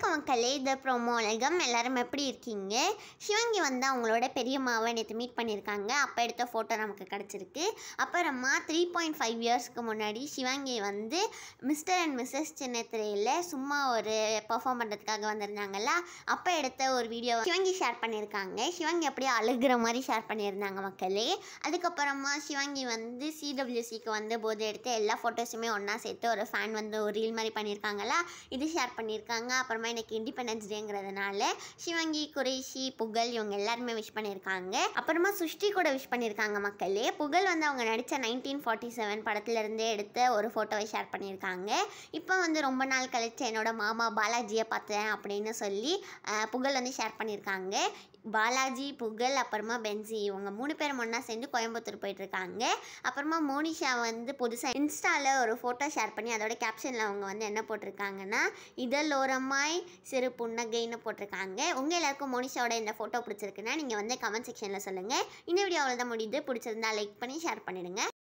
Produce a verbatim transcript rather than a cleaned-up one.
வணக்கம் மக்களே, இது ப்ரோமோ உலகம். எல்லாரும் எப்படி இருக்கீங்க? சிவங்கி வந்து அவங்களோட பெரியம்மாவை நேற்று மீட் பண்ணியிருக்காங்க. அப்போ எடுத்த ஃபோட்டோ நமக்கு கிடச்சிருக்கு. அப்புறமா த்ரீ பாயிண்ட் ஃபைவ் இயர்ஸ்க்கு முன்னாடி சிவங்கி வந்து மிஸ்டர் அண்ட் மிஸ்ஸஸ் சின்னத்திரையில் சும்மா ஒரு பர்ஃபார்ம் பண்ணுறதுக்காக வந்திருந்தாங்கல்ல, அப்போ எடுத்த ஒரு வீடியோ சிவங்கி ஷேர் பண்ணியிருக்காங்க. சிவங்கி அப்படியே அழுகிற மாதிரி ஷேர் பண்ணியிருந்தாங்க மக்களே. அதுக்கப்புறமா சிவங்கி வந்து சிடபிள்யூசிக்கு வந்த போது எடுத்த எல்லா ஃபோட்டோஸுமே ஒன்றா சேர்த்து ஒரு ஃபேன் வந்து ஒரு ரீல் மாதிரி பண்ணியிருக்காங்களா, இது ஷேர் பண்ணியிருக்காங்க. அப்புறமா எனக்கு இண்டிபெண்டன்ஸ் டேங்கிறதுனால சிவங்கி, குரேஷி, புகழ் இவங்க எல்லாருமே விஷ் பண்ணியிருக்காங்க. அப்புறமா சுஷ்டி கூட விஷ் பண்ணியிருக்காங்க மக்களே. புகழ் வந்து அவங்க நடித்த நைன்டீன் ஃபார்ட்டி செவன் படத்துலேருந்தே எடுத்த ஒரு ஃபோட்டோவை ஷேர் பண்ணியிருக்காங்க. இப்போ வந்து ரொம்ப நாள் கழிச்சு என்னோட மாமா பாலாஜியை பார்த்தேன் அப்படின்னு சொல்லி புகழ் வந்து ஷேர் பண்ணியிருக்காங்க. பாலாஜி, புகழ், அப்புறமா பென்சி இவங்க மூணு பேரும் ஒன்றா சேர்ந்து கோயம்புத்தூர் போயிட்டுருக்காங்க. அப்புறமா மோனிஷா வந்து புதுசாக இன்ஸ்டாவில் ஒரு ஃபோட்டோ ஷேர் பண்ணி அதோட கேப்ஷனில் அவங்க வந்து என்ன போட்டிருக்காங்கன்னா, இதழோரமாய் சிறு புன்னகைன்னு போட்டிருக்காங்க. உங்கள் எல்லாருக்கும் மோனிஷாவோட இந்த ஃபோட்டோ பிடிச்சிருக்குன்னா நீங்கள் வந்து கமெண்ட் செக்ஷனில் சொல்லுங்கள். இந்த வீடியோ அவ்வளோதான் முடியுது. பிடிச்சிருந்தா லைக் பண்ணி ஷேர் பண்ணிவிடுங்க.